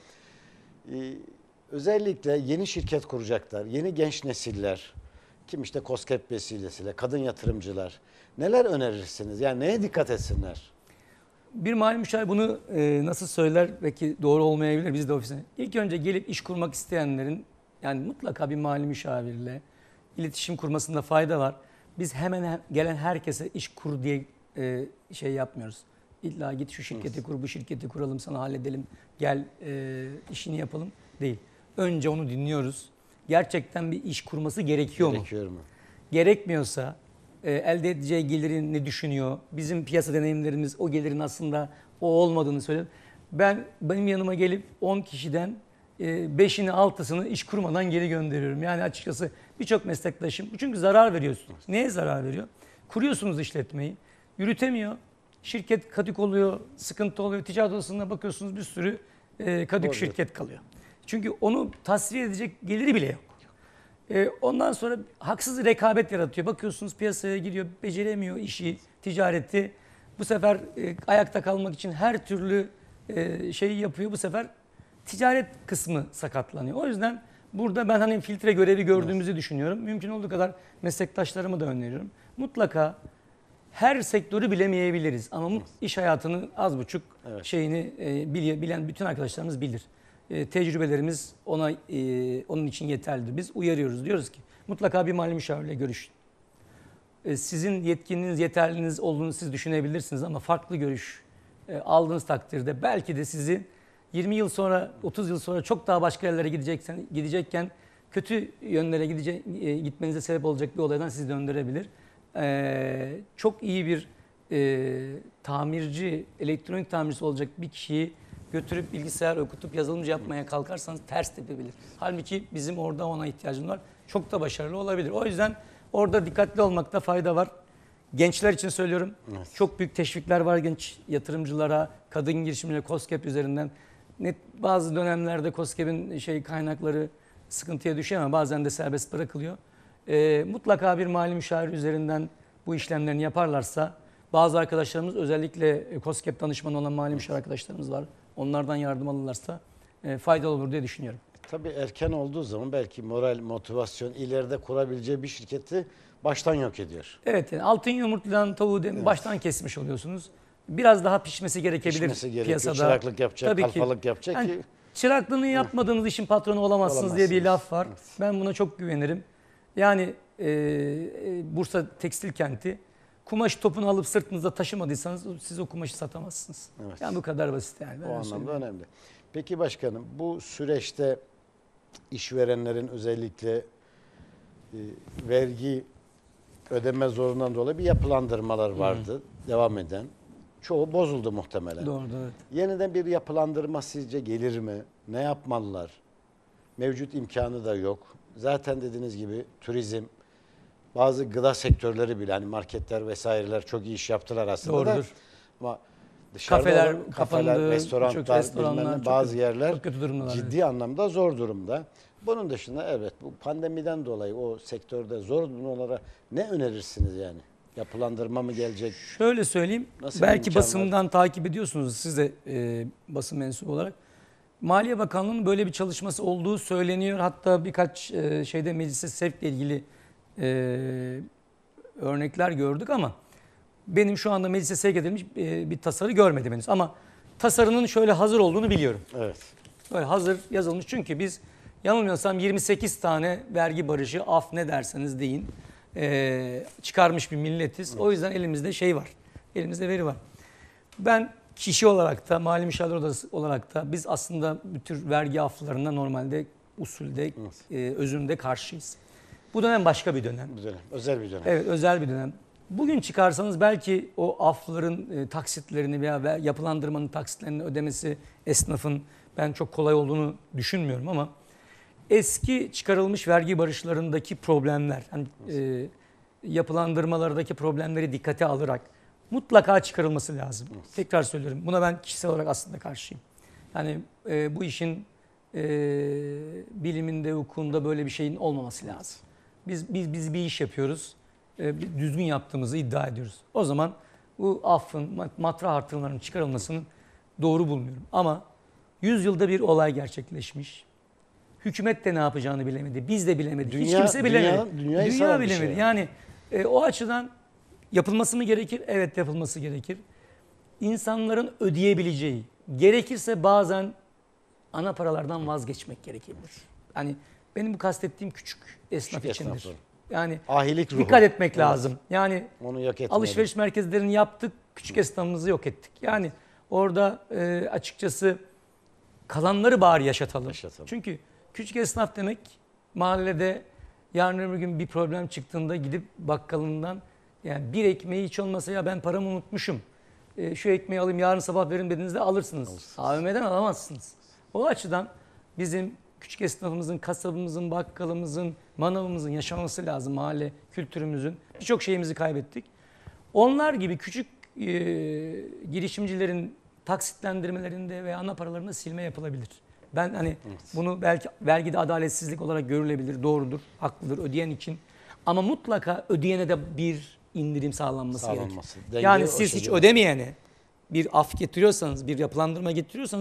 E, özellikle yeni şirket kuracaklar, yeni genç nesiller, kim işte KOSGEB vesilesiyle, kadın yatırımcılar neler önerirsiniz? Yani neye dikkat etsinler? Bir mali müşavir bunu e, nasıl söyler belki doğru olmayabilir biz de ofisine. İlk önce gelip iş kurmak isteyenlerin yani mutlaka bir mali müşavirle iletişim kurmasında fayda var. Biz hemen he- gelen herkese iş kur diye e, şey yapmıyoruz. İlla git şu şirketi kur, bu şirketi kuralım, sana halledelim, gel e, işini yapalım değil. Önce onu dinliyoruz. Gerçekten bir iş kurması gerekiyor mu? Gerekiyor mu? Gerekmiyorsa e, elde edeceği gelirin ne düşünüyor? Bizim piyasa deneyimlerimiz o gelirin aslında o olmadığını söylüyor. Ben benim yanıma gelip on kişiden e, beşini altısını iş kurmadan geri gönderiyorum. Yani açıkçası birçok meslektaşım çünkü zarar veriyorsunuz. Neye zarar veriyor? Kuruyorsunuz işletmeyi, yürütemiyor. Şirket kadük oluyor, sıkıntı oluyor. Ticaret odasına bakıyorsunuz bir sürü e, kadük Doğru. şirket kalıyor. Çünkü onu tasfiye edecek geliri bile yok. Ee, ondan sonra haksız rekabet yaratıyor. Bakıyorsunuz piyasaya giriyor, beceremiyor işi, ticareti. Bu sefer e, ayakta kalmak için her türlü e, şeyi yapıyor. Bu sefer ticaret kısmı sakatlanıyor. O yüzden burada ben hani filtre görevi gördüğümüzü düşünüyorum. Mümkün olduğu kadar meslektaşlarımı da öneriyorum. Mutlaka her sektörü bilemeyebiliriz ama mut- iş hayatının az buçuk Evet. şeyini e, bili- bilen bütün arkadaşlarımız bilir. E, tecrübelerimiz ona e, onun için yeterlidir. Biz uyarıyoruz, diyoruz ki mutlaka bir mali müşavirle görüşün. E, sizin yetkinliğiniz, yeterliliğiniz olduğunu siz düşünebilirsiniz ama farklı görüş e, aldığınız takdirde belki de sizi yirmi yıl sonra, otuz yıl sonra çok daha başka yerlere gideceksen, gidecekken kötü yönlere gidece, e, gitmenize sebep olacak bir olaydan sizi döndürebilir. E, çok iyi bir e, tamirci, elektronik tamircisi olacak bir kişiyi götürüp bilgisayar okutup yazılımcı yapmaya kalkarsanız ters tepebilir. Halbuki bizim orada ona ihtiyacımız var. Çok da başarılı olabilir. O yüzden orada dikkatli olmakta fayda var. Gençler için söylüyorum. Evet. Çok büyük teşvikler var genç yatırımcılara, kadın girişimlere, KOSGEB üzerinden. Net bazı dönemlerde KOSGEB'in şey kaynakları sıkıntıya düşüyor ama bazen de serbest bırakılıyor. Ee, mutlaka bir mali müşavir üzerinden bu işlemlerini yaparlarsa, bazı arkadaşlarımız özellikle KOSGEB danışmanı olan mali müşavir arkadaşlarımız var. Onlardan yardım alırlarsa e, faydalı olur diye düşünüyorum. Tabii erken olduğu zaman belki moral, motivasyon ileride kurabileceği bir şirketi baştan yok ediyor. Evet, yani altın yumurtlayan tavuğu de- baştan kesmiş oluyorsunuz. Biraz daha pişmesi gerekebilir Pişmesi gerekiyor, piyasada. çıraklık yapacak, Tabii ki. kalfalık yapacak Yani ki- çıraklığını yapmadığınız işin patronu olamazsınız diye bir Olamazsınız. laf var. Ben buna çok güvenirim. Yani e, e, Bursa tekstil kenti, kumaş topunu alıp sırtınızda taşımadıysanız siz o kumaşı satamazsınız. Evet. Yani bu kadar basit yani. Ben O öyle söyleyeyim. anlamda önemli. Peki başkanım, bu süreçte işverenlerin özellikle e, vergi ödeme zorundan dolayı bir yapılandırmalar vardı, devam eden. Çoğu bozuldu muhtemelen. Doğru, evet. Yeniden bir yapılandırma sizce gelir mi? Ne yapmalılar? Mevcut imkanı da yok. Zaten dediğiniz gibi turizm, bazı gıda sektörleri bile, hani marketler vesaireler çok iyi iş yaptılar aslında da. Doğrudur. Ama dışarıda Kafeler olan kapandı, restoranlar, birçok restoranlar bilmem ne, çok bazı kötü- yerler çok kötü durumdalar. ciddi anlamda zor durumda. Bunun dışında evet, bu pandemiden dolayı o sektörde zor durumlara ne önerirsiniz yani? Yapılandırma mı gelecek? Şöyle söyleyeyim, Nasıl bir belki imkan var? basından takip ediyorsunuz siz de e, basın mensubu olarak. Maliye Bakanlığı'nın böyle bir çalışması olduğu söyleniyor. Hatta birkaç e, şeyde meclise sevkle ilgili e, örnekler gördük ama benim şu anda meclise sevk edilmiş e, bir tasarı görmedim henüz. Ama tasarının şöyle hazır olduğunu biliyorum. Evet. Böyle hazır yazılmış çünkü biz yanılmıyorsam yirmi sekiz tane vergi barışı, af ne derseniz deyin, e, çıkarmış bir milletiz. O yüzden elimizde şey var, elimizde veri var. Ben kişi olarak da, mali müşavir odası olarak da biz aslında bu tür vergi aflarına normalde usulde, e, özünde karşıyız. Bu dönem başka bir dönem. Bir dönem, özel bir dönem. Evet, özel bir dönem. Bugün çıkarsanız belki o afların e, taksitlerini veya ver- yapılandırmanın taksitlerini ödemesi esnafın ben çok kolay olduğunu düşünmüyorum ama eski çıkarılmış vergi barışlarındaki problemler, hani, e, yapılandırmalardaki problemleri dikkate alarak mutlaka çıkarılması lazım. Tekrar söylüyorum. Buna ben kişisel olarak aslında karşıyım. Yani e, bu işin e, biliminde, hukukunda böyle bir şeyin olmaması lazım. Biz biz biz bir iş yapıyoruz. E, bir düzgün yaptığımızı iddia ediyoruz. O zaman bu affın, mat- matrah artırımlarının çıkarılmasını doğru bulmuyorum. Ama yüz yılda bir olay gerçekleşmiş. Hükümet de ne yapacağını bilemedi. Biz de bilemedik. Hiç Dünya- kimse bilemedi. dünya- dünyayı saran bir bilemedi. şey. Yani e, o açıdan yapılması mı gerekir? Evet, yapılması gerekir. İnsanların ödeyebileceği, gerekirse bazen ana paralardan vazgeçmek gerekebilir. Yani benim bu kastettiğim küçük esnaf Küçük içindir. esnaflar. Yani Ahilik ruhu. dikkat etmek Evet. lazım. Yani Onu yok etmeyelim. alışveriş merkezlerini yaptık, küçük esnafımızı yok ettik. Yani orada e, açıkçası kalanları bari yaşatalım. Yaşatalım. Çünkü küçük esnaf demek mahallede yarın öbür gün bir problem çıktığında gidip bakkalından yani bir ekmeği hiç olmasa ya ben paramı unutmuşum. E, şu ekmeği alayım yarın sabah verin dediğinizde alırsınız. A V M'den alamazsınız. O açıdan bizim küçük esnafımızın, kasabımızın, bakkalımızın, manavımızın yaşaması lazım, mahalle kültürümüzün. Birçok şeyimizi kaybettik. Onlar gibi küçük e, girişimcilerin taksitlendirmelerinde ve ana paralarında silme yapılabilir. Ben hani bunu belki vergide adaletsizlik olarak görülebilir, doğrudur, haklıdır ödeyen için. Ama mutlaka ödeyene de bir indirim sağlanması, Sağlanması. gerekir. Denge Yani o siz hiç şekilde. ödemeyene bir af getiriyorsanız, bir yapılandırma getiriyorsanız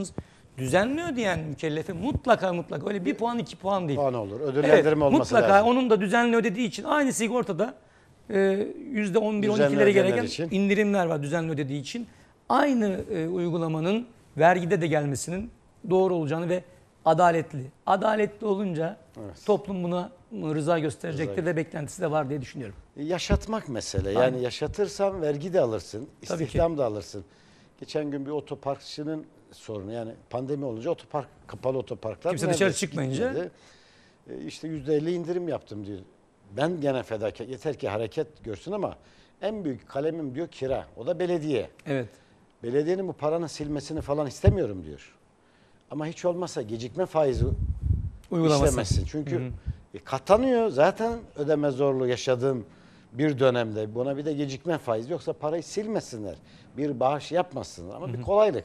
düzenli ödeyen mükellefe mutlaka mutlaka öyle bir puan iki puan değil. Puan olur. Ödüllendirme Evet, olması mutlaka lazım. onun da düzenli ödediği için aynı sigortada e, yüzde on bir on Düzenli ikilere ödeyenler gereken için. indirimler var düzenli ödediği için. Aynı e, uygulamanın vergide de gelmesinin doğru olacağını ve adaletli. Adaletli olunca Evet. toplum buna rıza gösterecektir Rıza ve beklentisi de var diye düşünüyorum. Yaşatmak mesele. Yani Aynen. yaşatırsan vergi de alırsın, Tabii ki. istihdam da alırsın. Geçen gün bir otoparkçının sorunu, yani pandemi olunca otopark, kapalı otoparklar Kimse neredeyse dışarı çıkmayınca. gitmedi. E, işte yüzde elli indirim yaptım diyor. Ben gene fedakar, yeter ki hareket görsün ama en büyük kalemim diyor kira. O da belediye. Evet. Belediyenin bu paranın silmesini falan istemiyorum diyor. Ama hiç olmazsa gecikme faizi Uygulaması. işlemesin. Çünkü Hı hı. e, katlanıyor zaten ödeme zorluğu yaşadığım bir dönemde. Buna bir de gecikme faizi, yoksa parayı silmesinler. Bir bağış yapmasınlar ama bir kolaylık.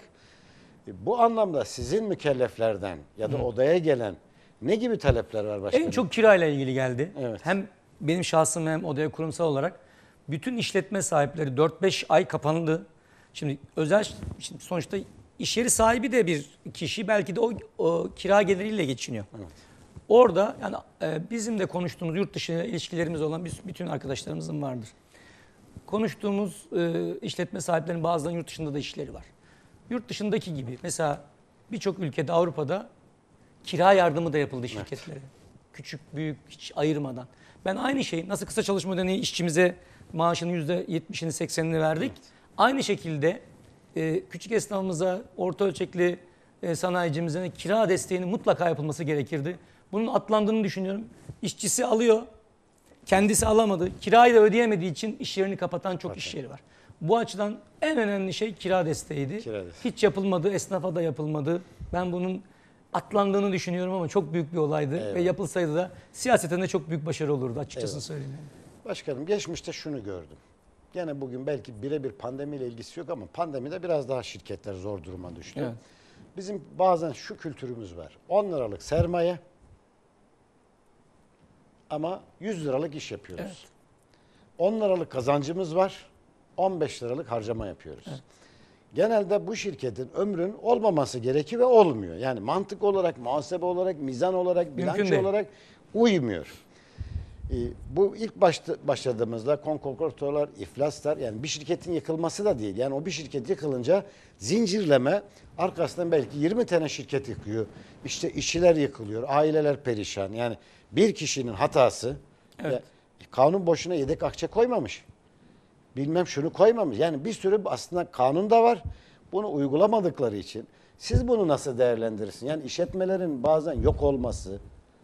E, bu anlamda sizin mükelleflerden ya da odaya gelen ne gibi talepler var başkanım? En çok kirayla ilgili geldi. Evet. Hem benim şahsım hem odaya kurumsal olarak bütün işletme sahipleri dört beş ay kapandı. Şimdi özel şimdi sonuçta iş yeri sahibi de bir kişi, belki de o, o kira geliriyle geçiniyor. Evet. Orada yani e, bizim de konuştuğumuz yurt dışı ilişkilerimiz olan biz, bütün arkadaşlarımızın vardır. Konuştuğumuz e, işletme sahiplerinin bazılarının yurt dışında da işleri var. Yurt dışındaki gibi mesela birçok ülkede Avrupa'da kira yardımı da yapıldı şirketlere. Evet. Küçük büyük hiç ayırmadan. Ben aynı şeyi nasıl kısa çalışma ödeneği işçimize maaşının yüzde yetmişini seksenini verdik. Evet. Aynı şekilde e, küçük esnafımıza, orta ölçekli e, sanayicimize kira desteğinin mutlaka yapılması gerekirdi. Bunun atlandığını düşünüyorum. İşçisi alıyor, kendisi alamadı. Kirayı da ödeyemediği için iş yerini kapatan çok iş yeri var. Bu açıdan en önemli şey kira desteğiydi. Kira desteği. Hiç yapılmadı, esnafa da yapılmadı. Ben bunun atlandığını düşünüyorum ama çok büyük bir olaydı. Eyvallah. Ve yapılsaydı da siyaseten de çok büyük başarı olurdu açıkçası. Eyvallah. Söyleyeyim. Başkanım, geçmişte şunu gördüm. Gene bugün belki birebir pandemiyle ilgisi yok ama pandemide biraz daha şirketler zor duruma düştü. Evet. Bizim bazen şu kültürümüz var. on liralık sermaye ama yüz liralık iş yapıyoruz. Evet. on liralık kazancımız var, on beş liralık harcama yapıyoruz. Evet. Genelde bu şirketin ömrün olmaması gerekiyor ve olmuyor. Yani mantık olarak, muhasebe olarak, mizan olarak, bilanço olarak uymuyor. Ee, bu ilk başta, başladığımızda konkordatorlar, iflaslar, yani bir şirketin yıkılması da değil. Yani o bir şirket yıkılınca zincirleme arkasından belki yirmi tane şirket yıkıyor. İşte işçiler yıkılıyor, aileler perişan. Yani bir kişinin hatası, evet. Ya, kanun boşuna yedek akçe koymamış. Bilmem şunu koymamış. Yani bir sürü aslında kanun da var. Bunu uygulamadıkları için siz bunu nasıl değerlendirirsiniz? Yani işletmelerin bazen yok olması,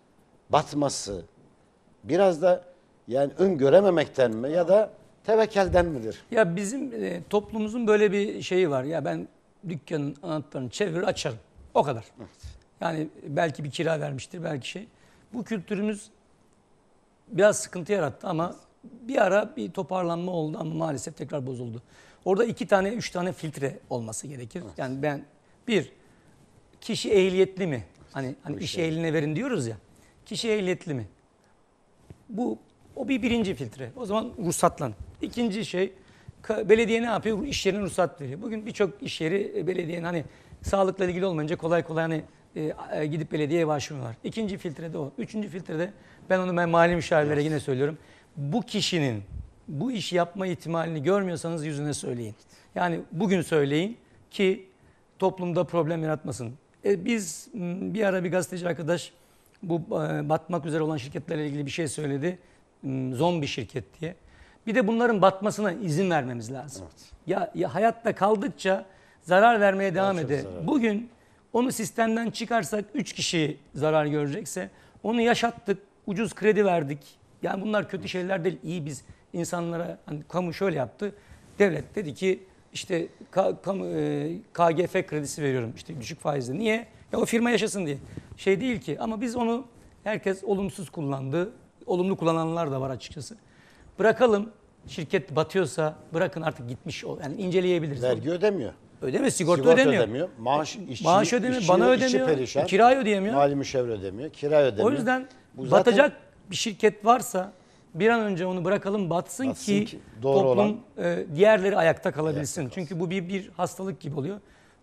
batması biraz da yani öngörememekten mi ya da tevekkelden midir? Ya bizim e, toplumumuzun böyle bir şeyi var. Ya ben dükkanın anahtarını çevirir açarım. O kadar. Evet. Yani belki bir kira vermiştir, belki şey. Bu kültürümüz biraz sıkıntı yarattı ama bir ara bir toparlanma oldu ama maalesef tekrar bozuldu. Orada iki tane, üç tane filtre olması gerekir. Evet. Yani ben bir, kişi ehliyetli mi? Hani, hani iş şey. Ehline verin diyoruz ya. Kişi ehliyetli mi? Bu o bir birinci filtre. O zaman ruhsatlan. İkinci şey, belediye ne yapıyor? İş yerine ruhsat veriyor. Bugün birçok iş yeri belediyenin hani sağlıkla ilgili olmayınca kolay kolay hani e, gidip belediyeye başvuruyorlar. İkinci filtre de o. Üçüncü filtrede ben onu ben mali müşavirlere evet. yine söylüyorum. Bu kişinin bu işi yapma ihtimalini görmüyorsanız yüzüne söyleyin. Yani bugün söyleyin ki toplumda problem yaratmasın. E, biz bir ara bir gazeteci arkadaş bu e, batmak üzere olan şirketlerle ilgili bir şey söyledi. Zombi şirket diye. Bir de bunların batmasına izin vermemiz lazım. Evet. Ya, ya hayatta kaldıkça zarar vermeye devam eder. Bugün onu sistemden çıkarsak üç kişi zarar görecekse onu yaşattık, ucuz kredi verdik. Yani bunlar kötü şeyler değil. İyi biz insanlara hani kamu şöyle yaptı. Devlet dedi ki işte K, kamu, e, K G F kredisi veriyorum işte düşük faizle. Niye? Ya o firma yaşasın diye. Şey değil ki ama biz onu herkes olumsuz kullandı. Olumlu kullananlar da var açıkçası. Bırakalım şirket batıyorsa bırakın artık gitmiş o. Yani inceleyebiliriz. Vergi ödemiyor. Ödemiyor, sigorta, sigorta ödemiyor. ödemiyor. Maaş, işçi, Maaş ödemiyor, bana ödemiyor. Perişan, kirayı ödeyemiyor. Mali müşavir ödemiyor, kira ödemiyor. O yüzden Bu batacak zaten... bir şirket varsa bir an önce onu bırakalım batsın, batsın ki, ki toplum olan... e, diğerleri ayakta kalabilsin. Ayakta Çünkü bu bir, bir hastalık gibi oluyor.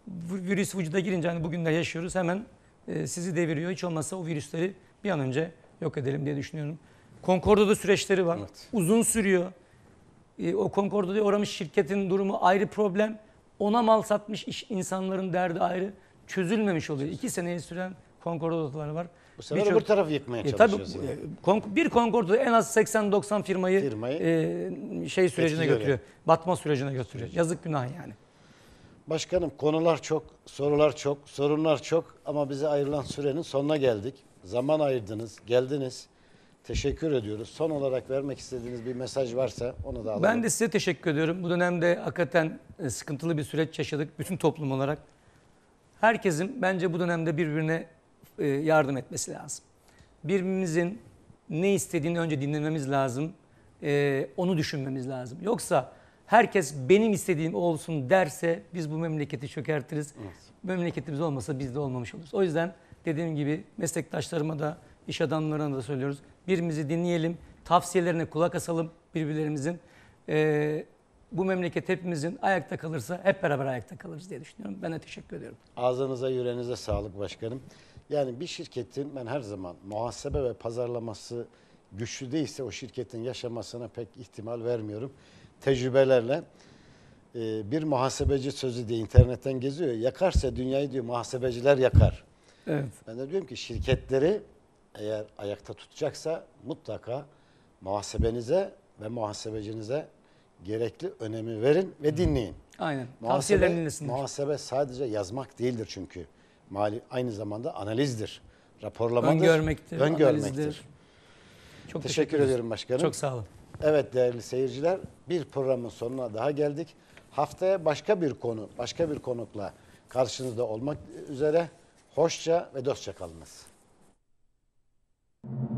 virüs vücuda girince hani bugün de yaşıyoruz hemen e, sizi deviriyor. Hiç olmazsa o virüsleri bir an önce yok edelim diye düşünüyorum. Concordo'da süreçleri var. Evet. Uzun sürüyor. E, o Concordo'ya uğramış şirketin durumu ayrı problem. Ona mal satmış iş, insanların derdi ayrı. Çözülmemiş oluyor. İki seneyi süren Concordo'lar var. Bu sefer Birçok- öbür tarafı yıkmaya E, tabii çalışıyoruz. e, kon- bir Concordo en az seksen doksan firmayı, Firmayı e, şey sürecine etkiliyor götürüyor. Batma sürecine götürüyor. Yazık günah yani. Başkanım, konular çok, sorular çok, sorunlar çok ama bize ayrılan sürenin sonuna geldik. Zaman ayırdınız, geldiniz. Teşekkür ediyoruz. Son olarak vermek istediğiniz bir mesaj varsa onu da alalım. Ben de size teşekkür ediyorum. Bu dönemde hakikaten e, sıkıntılı bir süreç yaşadık bütün toplum olarak. Herkesin bence bu dönemde birbirine e, yardım etmesi lazım. Birbirimizin ne istediğini önce dinlememiz lazım. E, onu düşünmemiz lazım. Yoksa herkes benim istediğim olsun derse biz bu memleketi çökertiriz. Evet. Memleketimiz olmasa biz de olmamış oluruz. O yüzden dediğim gibi meslektaşlarıma da iş adamlarına da söylüyoruz. Birbirimizi dinleyelim, tavsiyelerine kulak asalım birbirlerimizin. E, bu memleket hepimizin ayakta kalırsa hep beraber ayakta kalırız diye düşünüyorum. Ben de teşekkür ediyorum. Ağzınıza, yüreğinize sağlık başkanım. Yani bir şirketin ben her zaman muhasebe ve pazarlaması güçlü değilse o şirketin yaşamasına pek ihtimal vermiyorum. Tecrübelerle e, bir muhasebeci sözü diye internetten geziyor. Yakarsa dünyayı diyor muhasebeciler yakar. Evet. Ben de diyorum ki şirketleri eğer ayakta tutacaksa mutlaka muhasebenize ve muhasebecinize gerekli önemi verin ve dinleyin. Aynen. Muhasebe, Tavsiyelerini dinlesinler. muhasebe sadece yazmak değildir çünkü. Mali aynı zamanda analizdir, raporlamadır, Öngörmektir, öngörmektir. analizdir. Çok Teşekkür ederiz. ediyorum başkanım. Çok sağ olun. Evet değerli seyirciler, bir programın sonuna daha geldik. Haftaya başka bir konu, başka bir konukla karşınızda olmak üzere. Hoşça ve dostça kalınız.